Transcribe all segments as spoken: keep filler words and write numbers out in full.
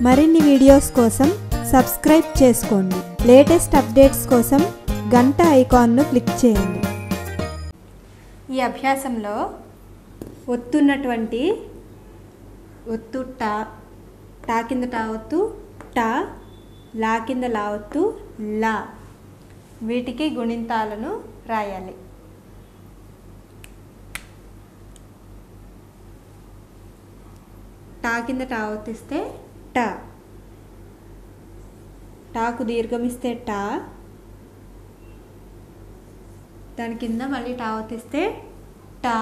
మరిన్ని వీడియోస్ కోసం సబ్స్క్రైబ్ చేసుకోండి. లేటెస్ట్ అప్డేట్స్ కోసం గంట ఐకాన్ను క్లిక్ చేయండి. ఈ అభ్యాసంలో ఒత్తున్నటువంటి ఒత్తు టా, టా కింద టా ఒత్తు టా, లా కింద లా ఒత్తు లా, వీటికి గుణింతాలను రాయాలి. టా కింద టా ఒత్తిస్తే టా, టాకు దీర్ఘమిస్తే టా, దాని కింద మళ్ళీ టా ఒత్తిస్తే టా,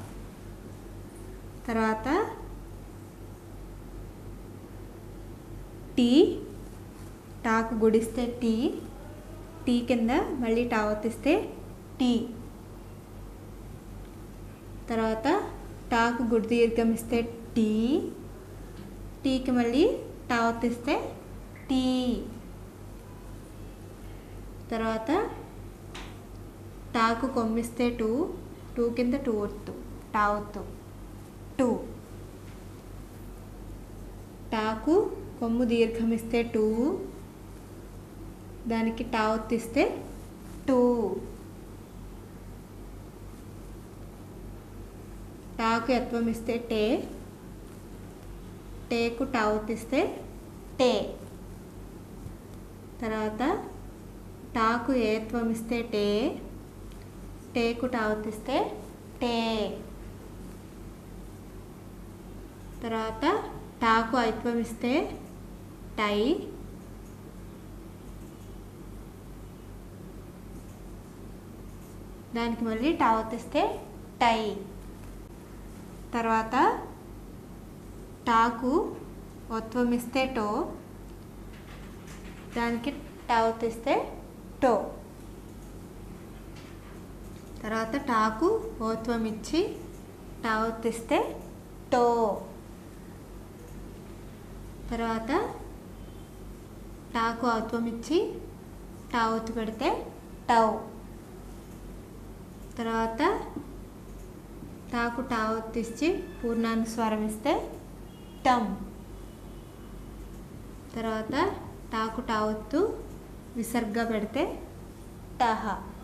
తర్వాత టీ, టాకు గుడిస్తే టీ, టీ కింద మళ్ళీ టా ఒత్తిస్తే టీ, తర్వాత టాకు గుడి దీర్ఘమిస్తే టీ, టీకి మళ్ళీ టా ఒత్తిస్తే టీ, తర్వాత టాకు కొమ్మిస్తే టూ, టూ కింద టూ ఒత్తు టా ఒత్తు టూ, టాకు కొమ్ము దీర్ఘమిస్తే టూ, దానికి టా ఒత్తిస్తే టూ, టాకు యత్వం ఇస్తే టే, టేకు టా ఒత్తిస్తే టే, తర్వాత టాకు ఏత్వం ఇస్తే టే, టేకు టా ఒత్తిస్తే టే, తర్వాత టాకు ఐత్వం ఇస్తే టై, దానికి మళ్ళీ టా ఒత్తిస్తే టై, తర్వాత టాకు ఒత్వం ఇస్తే టో, దానికి టా ఒత్తిస్తే టో, తర్వాత టాకు ఓత్వం ఇచ్చి టా ఒత్తిస్తే టో, తర్వాత టాకు ఔత్వం ఇచ్చి టా ఒత్తు పెడితే టౌ, తర్వాత టాకు టా ఒత్తిచ్చి పూర్ణానుస్వారం ఇస్తే టమ్, తర్వాత టాకు టా ఒత్తు విసర్గ పెడితే టహ.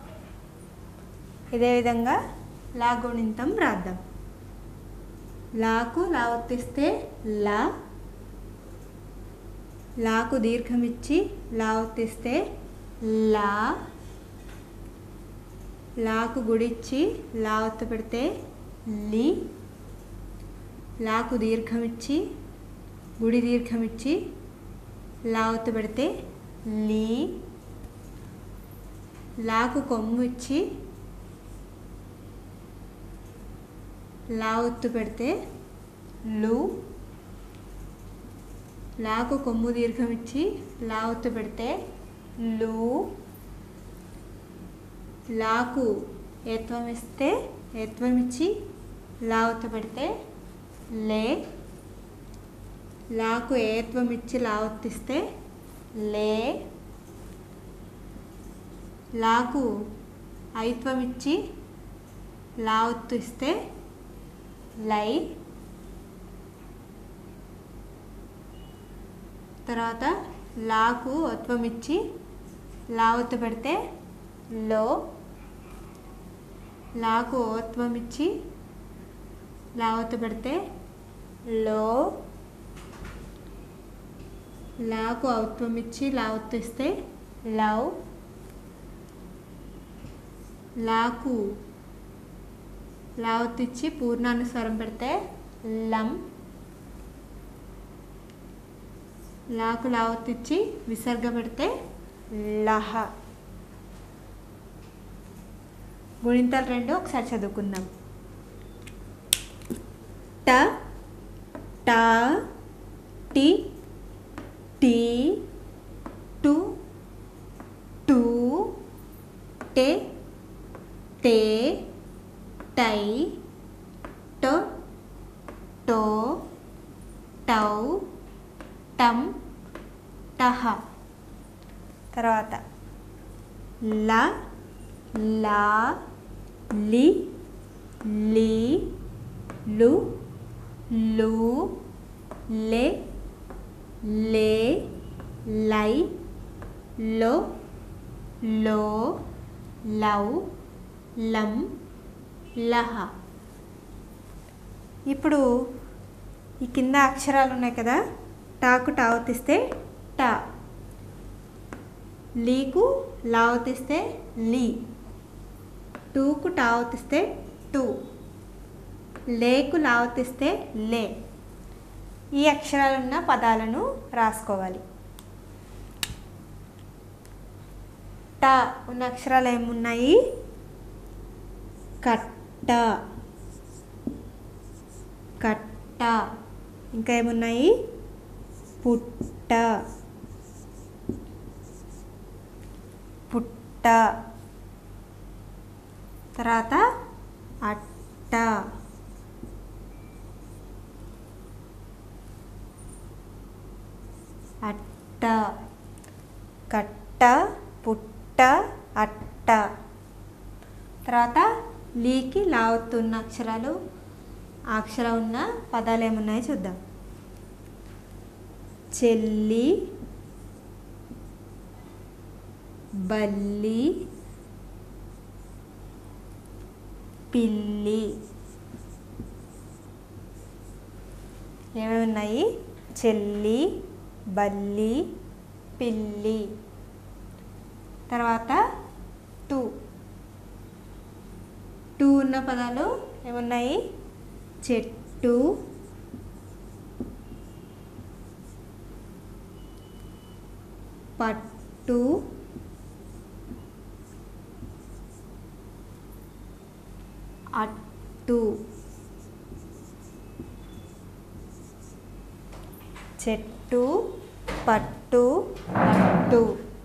ఇదే విధంగా లా గుణింతం రాద్దాం. లాకు లా ఒత్తిస్తే లా, లాకు దీర్ఘమిచ్చి లా ఒత్తిస్తే లా, లాకు గుడిచ్చి లా ఒత్తు పెడితే లి, లాకు దీర్ఘమిచ్చి గుడి దీర్ఘమిచ్చి లా ఒత్తు పెడితే లీ, లాకు కొమ్ము ఇచ్చి లా ఒత్తు పెడితే లు, లాకు కొమ్ము దీర్ఘం ఇచ్చి లా ఒత్తు పెడితే లు, లాకు ఏత్వం ఇస్తే ఏత్వం ఇచ్చి లా ఒత్తు పెడితే లే, లాకు ఏత్వం ఇచ్చి లా ఒత్తిస్తే లే, లాకు ఐత్వం ఇచ్చి లా ఒత్తు ఇస్తే లై, తర్వాత లాకు ఒత్వం ఇచ్చి లా ఒత్తు పెడితే లో, లాకు ఓత్వం ఇచ్చి లా ఒత్తు పెడితే లో, లాకు ఔత్వం ఇచ్చి లా ఒత్తిస్తే లవ్, లాకు లా ఒత్తిచ్చి పూర్ణానుస్వరం పెడితే లం, లాకు లా ఒత్తిచ్చి విసర్గ పెడితే లహ. గుణింతాలు రెండు ఒకసారి చదువుకుందాం. ట, టా, టి, టీ, టు, టూ, టే, తే, టై, టో, టో, టౌ, టమ్, టహ. తర్వాత ల, లా, లి, లీ, లు, లు, లే, లే, లై, లో, లో, లవ్, లం, లహ. ఇప్పుడు ఈ కింద అక్షరాలు ఉన్నాయి కదా, టాకు టావతిస్తే టా, లీకు లావతిస్తే లీ, టూకు టావతిస్తే టూ, లేకు లావతిస్తే లే. ఈ అక్షరాలున్న పదాలను రాసుకోవాలి. టా ఉన్న అక్షరాలు ఏమున్నాయి? కట్ట, కట్ట. ఇంకా ఏమున్నాయి? పుట్ట, పుట్ట. తర్వాత అట్ట, అట్ట. కట్ట, పుట్ట, అట్ట. తర్వాత లీకి లావుతున్న అక్షరాలు, ఆ అక్షరం ఉన్న పదాలు ఏమున్నాయో చూద్దాం. చెల్లి, బల్లి, పిల్లి. ఏమేమి ఉన్నాయి? చెల్లి, బల్లి, పిల్లి. తర్వాత టూ, టూ ఉన్న పదాలు ఏమున్నాయి? చెట్టు, పట్టు, అట్టు. చెట్టు, పట్టు, అట్టు.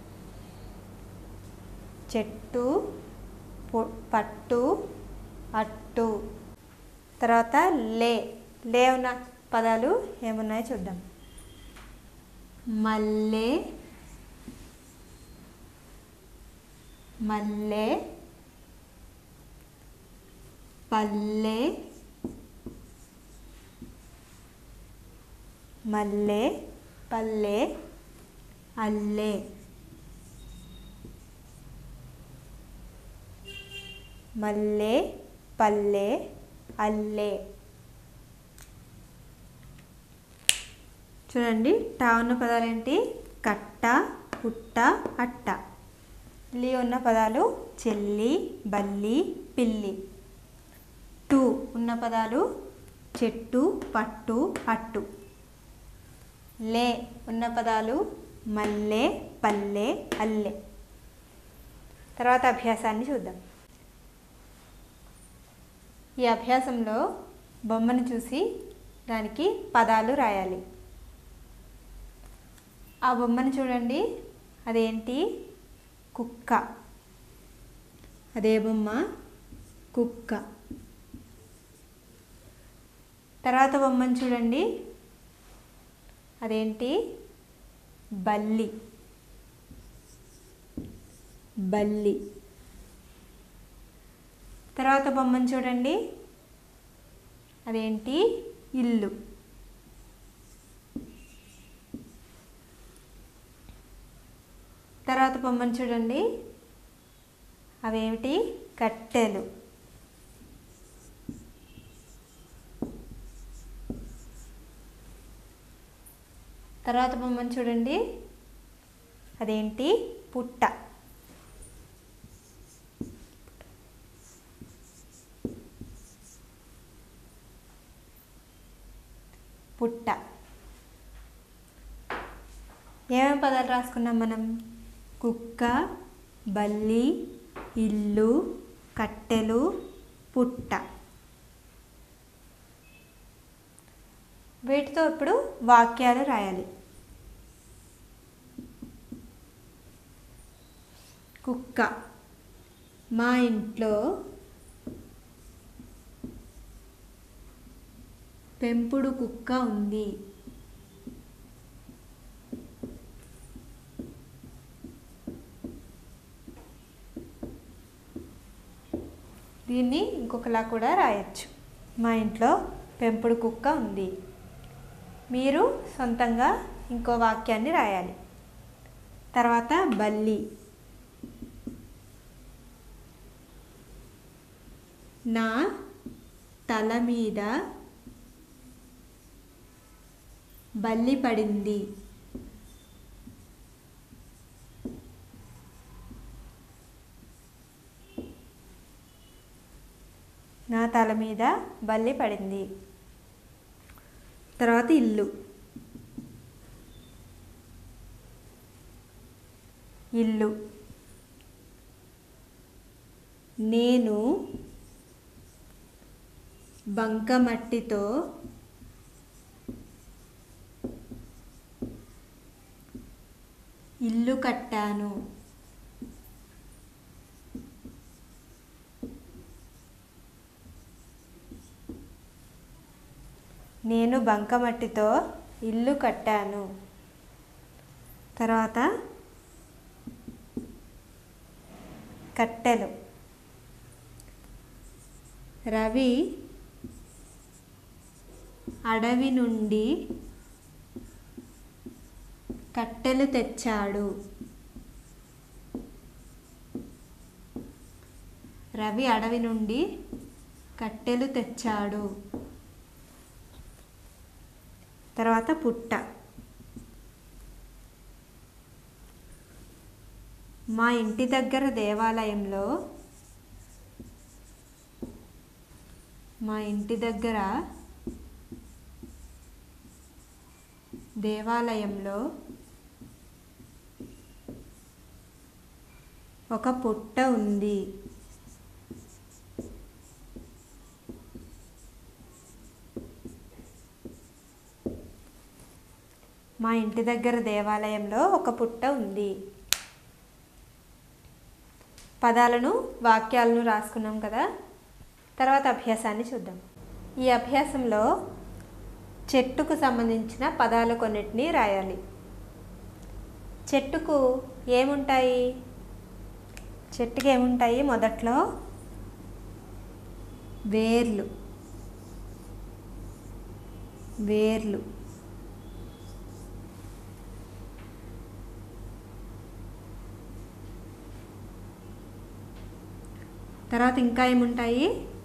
చెట్టు, పట్టు, అట్టు. తర్వాత లే, లే ఉన్న పదాలు ఏమున్నాయో చూద్దాం. మల్లె, మల్లె, పల్లె, మల్లె, పల్లె, అల్లె. మల్లె, పల్లె, అల్లె. చూడండి, టా ఉన్న పదాలు ఏంటి? కట్ట, పుట్ట, అట్ట. లీ ఉన్న పదాలు చెల్లి, బల్లి, పిల్లి. టూ ఉన్న పదాలు చెట్టు, పట్టు, అట్టు. లే ఉన్న పదాలు మల్లె, పల్లె, అల్లె. తర్వాత అభ్యాసాన్ని చూద్దాం. ఈ అభ్యాసంలో బొమ్మను చూసి దానికి పదాలు రాయాలి. ఆ బొమ్మను చూడండి, అదేంటి? కుక్క. అదే బొమ్మ? కుక్క. తర్వాత బొమ్మను చూడండి, అదేంటి? బల్లి. బల్లి. తర్వాత బొమ్మను చూడండి, అదేంటి? ఇల్లు. తర్వాత బొమ్మను చూడండి, అవేమిటి? కట్టెలు. తర్వాత బొమ్మను చూడండి, అదేంటి? పుట్ట. పుట్ట. ఏమేమి పదాలు రాసుకున్నాం మనం? కుక్క, బల్లి, ఇల్లు, కట్టెలు, పుట్ట. వీటితో ఇప్పుడు వాక్యాలు రాయాలి. కుక్క. మా ఇంట్లో పెంపుడు కుక్క ఉంది. దీన్ని ఇంకొకలా కూడా రాయొచ్చు. మా ఇంట్లో పెంపుడు కుక్క ఉంది. మీరు సొంతంగా ఇంకో వాక్యాన్ని రాయాలి. తర్వాత బల్లి. నా తల మీద బల్లి పడింది. నా తల మీద బల్లి పడింది. తర్వాత ఇల్లు. ఇల్లు. నేను బంకమట్టితో ఇల్లు కట్టాను. నేను బంకమట్టితో ఇల్లు కట్టాను. తర్వాత కట్టెలు. రవి అడవి నుండి కట్టెలు తెచ్చాడు. రవి అడవి నుండి కట్టెలు తెచ్చాడు. తర్వాత పుట్ట. మా ఇంటి దగ్గర దేవాలయంలో మా ఇంటి దగ్గర దేవాలయంలో ఒక పుట్ట ఉంది. మా ఇంటి దగ్గర దేవాలయంలో ఒక పుట్ట ఉంది. పదాలను వాక్యాలను రాసుకున్నాం కదా. తర్వాత అభ్యాసాన్ని చూద్దాం. ఈ అభ్యాసంలో చెట్టుకు సంబంధించిన పదాలు కొన్నిటిని రాయాలి. చెట్టుకు ఏముంటాయి? చెట్టుకి ఏముంటాయి? మొదట్లో వేర్లు. వేర్లు. తర్వాత ఇంకా ఏముంటాయి?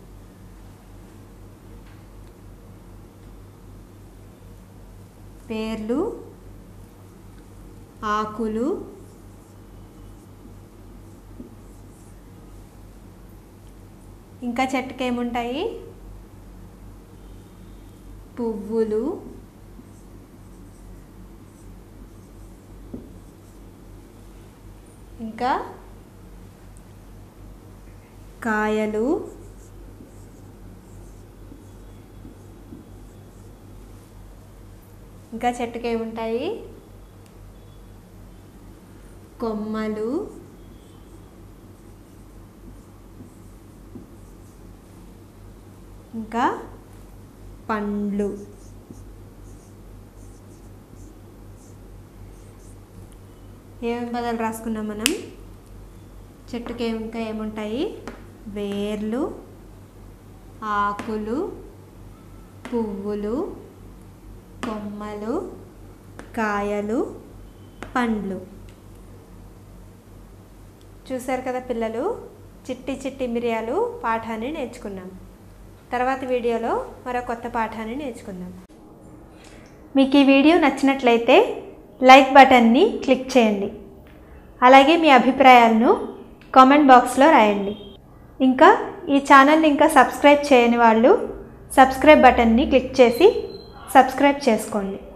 వేర్లు, ఆకులు, ఇంకా చెట్టుకి ఏముంటాయి? పువ్వులు, ఇంకా కాయలు, ఇంకా చెట్టుకి ఏముంటాయి? కొమ్మలు, ఇంకా పండ్లు. ఏమేమి పదాలు రాసుకున్నాం మనం? చెట్టుకి ఇంకా ఏముంటాయి? వేర్లు, ఆకులు, పువ్వులు, కొమ్మలు, కాయలు, పండ్లు. చూశారు కదా పిల్లలు, చిట్టి చిట్టి మిరియాలు పాఠాన్ని నేర్చుకున్నాం. తర్వాత వీడియోలో మరో కొత్త పాఠాన్ని నేర్చుకుందాం. మీకు ఈ వీడియో నచ్చినట్లయితే లైక్ బటన్ని క్లిక్ చేయండి. అలాగే మీ అభిప్రాయాలను కామెంట్ బాక్స్లో రాయండి. ఇంకా ఈ ఛానల్ని ఇంకా సబ్స్క్రైబ్ చేయని వాళ్ళు సబ్స్క్రైబ్ బటన్ని క్లిక్ చేసి సబ్స్క్రైబ్ చేసుకోండి.